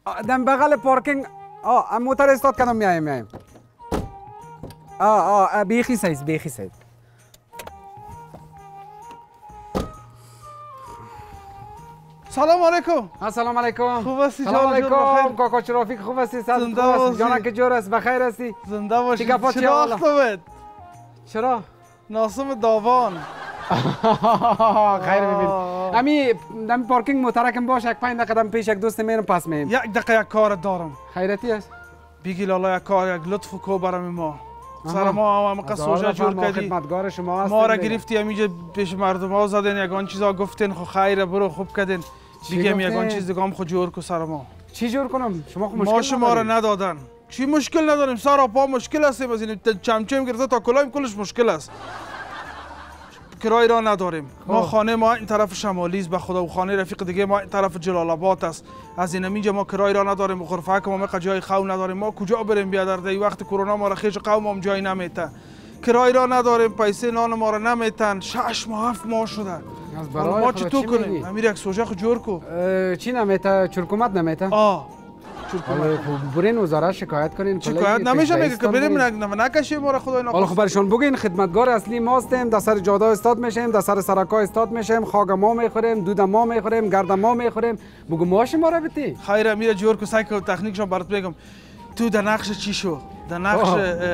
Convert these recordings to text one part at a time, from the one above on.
دم بغل پارکینگ موتر استارت کردم میایم بیخی سایز سلام علیکم. السلام علیکم. خوب هستی؟ سلام علیکم کاکا رفیق. خوب هستی؟ زنده باشی. جانم که جور است؟ بخیر هستی؟ زنده باشی. چرا اختوبت؟ چرا؟ ناسم داوان. خیر ببین. امی دم پارکینگ موترکم باش، یک 5 دقیقه پیش یک دوست میرم پس میایم. یک دقیقه یک کار دارم. خیرتی است؟ بگی لالا یک کار، یک لطف کو برام ما. سر ما هم قصوجه جور کردی. خدمتگار شما هستم. ما را گرفتی همینجا پیش مردم ها زدین، یگان چیزا گفتین خو خیره برو خوب کردین. دیگه یگان چیز دیگه هم خود جور کو سر ما. چی جور کنم؟ شما خو مشکل ما شما را ندادن. چی مشکل نداریم؟ سر و پا مشکل هستیم، از این چمچم گرفته تا کلایم کلش مشکل است. کرایه را نداریم. ما خانه ما این طرف شمالی است به خدا، و خانه رفیق دیگه ما این طرف جلال آباد است. از این اینجا ما کرایه را نداریم، و غرفه که ما جای خو نداریم. ما کجا بریم بیادر دی وقت کرونا ما را خیش قوم هم جای نمیته. کرایه را نداریم، پیسه نان ما را نمیتن. 6 ماه 7 ماه شده. ما چطور کنیم؟ امیر یک سوژه خو جور کو. چی نمیته؟ حکومت نمیته؟ برین وزارت شکایت کنین. شکایت نمیشه میگه که بریم نکشیم ما را خدای نخواست. حالا خب برشان بگین خدمتگار اصلی ماستیم، در سر جاده استاد میشیم، در سر سرکا استاد میشیم، خاک ما میخوریم، دود ما میخوریم، گرد ما میخوریم. بگو ماش ما را بتی. خیر میره جور کو سایکل تکنیکشون برات بگم. تو در نقش چی شو؟ در نقش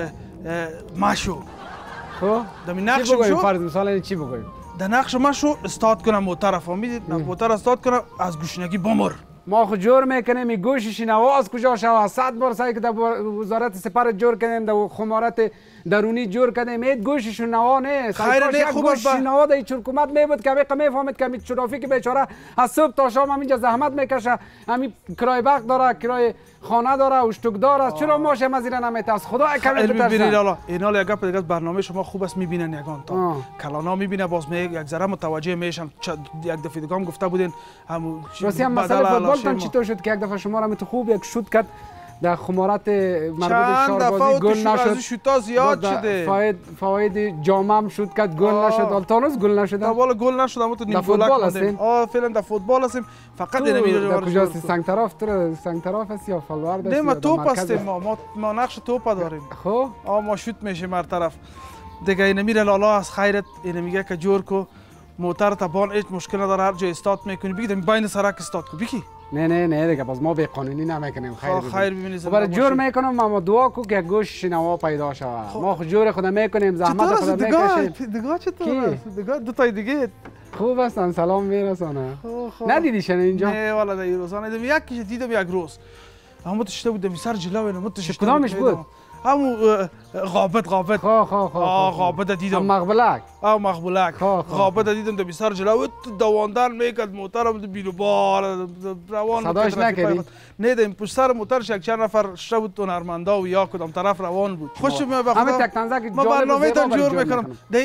ماشو. خب در نقش شو فرض مثلا چی بگویم؟ در نقش ماشو استاد کنم موتر فهمیدید؟ موتر استاد کنم از گوشنگی بمر. ما خود جور میکنیم این گوشش نوا از کجا شود 100 بار سعی که در وزارت سپارت جور کنیم، در خمارت درونی جور کنیم، این گوشش نوا نیست. خیر نه خوب گوشش نوا در حکومت میبود که میفهمید که همین ترافیک بیچاره از صبح تا شام همینجا زحمت میکشه، همین کرای بخت داره، کرای خانه داره، اشتکدار است. چرا ماش از این نمیته؟ از خدا کمی بترسن. حالا اینا یک گپ دیگه برنامه شما خوب است میبینن یگان تا کلانا میبینه باز یک ذره متوجه میشن. یک دفعه دیگه هم گفته بودین هم مسئله فوتبال چطور شد که یک دفعه شما را میتو خوب یک شوت کرد در خمارت مربوط شاربازی گل نشد. شوتا زیاد شده. فواید جام هم شوت کرد گل نشد. التونس گل نشد. والا گل نشد. اما تو نیم فوتبال هستیم. فعلا در فوتبال هستیم. فقط اینو میره کجاست؟ سنگ طرف است یا فالوارد است؟ نه ما توپ هستیم. ما نقش توپ داریم. خب ما شوت میشیم هر طرف. دیگه اینو میره لالا از خیرت اینو میگه که جور کو موتر تبان هیچ مشکل نداره، هر جای استارت میکنی بگید بین سرک استارت کو بگی. نه دیگه باز ما به قانونی نمیکنیم. خیر ببینید برای جور میکنم ما دعا کو که گوش نوا پیدا شود. ما خود جور خود میکنیم، زحمت خود میکشیم. دیگه چطور است؟ دیگه دو تای دیگه خوب هستن، سلام میرسونه. ندیدیشن اینجا؟ نه والا در روزانه یکیش دیدم یک روز. اما تو شته بودم سر جلو اینو تو شته کدامش بود؟ همون غابت غابت دیدم. مقبلک غابت دیدم در سر جلو دواندن میکرد موترم بیرو بار روان صداش نکردی؟ نه دیم پشت سر موترش یک چند نفر شته بود هنرمندا و یا کدام طرف روان بود. خوش میاد بخدا همه تک تنزه که ما برنامه تان جور میکنم.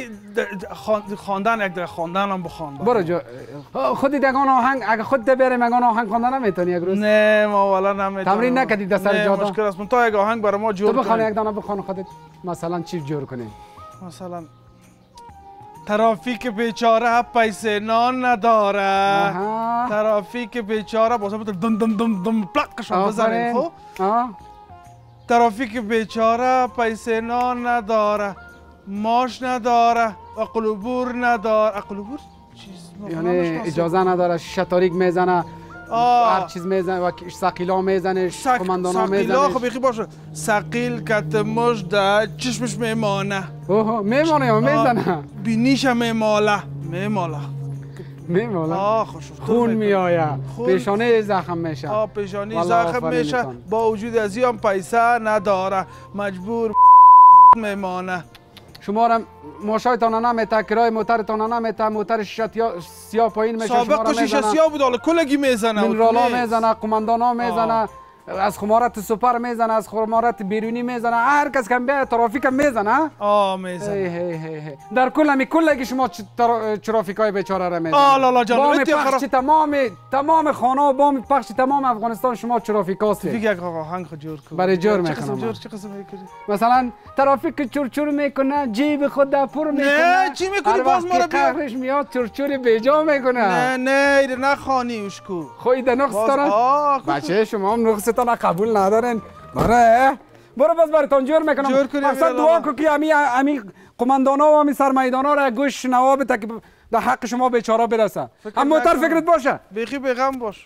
خواندن یک خواندن هم بخوان. برو جو خودی دگان آهنگ اگه خودت بریم اگان آهنگ خواندن نمیتونی یک روز؟ نه ما والا نمیتونم. تمرین نکردی در سر جاده؟ مشکل است. تو یک آهنگ برای ما جور کنی. یک دانه بخوان خودت. مثلا چی جور کنی؟ مثلا ترافیک بیچاره پیسه نان نداره. ترافیک بیچاره باز هم دم دم دم دم پلاکشون بزنیم. خب ترافیک بیچاره پیسه نان نداره، ماش نداره، اقلوبور نداره. اقلوبور چیز یعنی اجازه نداره، شیشه تاریک میزنه، هر چیز میزنه و سقیلا میزنه، کماندانا میزنه. سقیلا خب بخی باشه. سقیل کت مجده چشمش میمانه. میمانه یا میزنه؟ بینیش میماله. خون میآید، پیشانه زخم میشه. پیشانه زخم میشه. با وجود از این پیسه نداره، مجبور میمانه. شما را ماشایتان نمیته، کرای موترتان نمیته، موتر شیشه سیاه پایین میشه. سابق شیشه سیاه بود، حالا کلگی میزنه. منرالا میزنه، کماندانا میزنه، از خمارت سوپر میزنه، از خمارت بیرونی میزنه، هر کس که بیاد ترافیک میزنه. میزنه. در کل شما ترافیکای بیچاره را میزنه. لالا جان بام پخش تمام خانه و بام پخش تمام افغانستان شما ترافیکاست. دیگه یک آهنگ خود جور کن. برای جور میکنم. چه قسم میکنی؟ مثلا ترافیک چورچور میکنه، جیب خود در پر میکنه. نه چی میکنی باز ما رو بیا؟ قهرش میاد چورچور بیجا میکنه. نه نخوانی اوشکو. خود نقص داره. بچه شما هم نقصتان قبول ندارین. برو باز براتون جور میکنم. اصلا دعا کو که امی قماندانا و امی سرمایدانا را گوش نواب تا که در حق شما بیچاره برسه. اما موتر فکرت باشه. بیخی بیغم باش.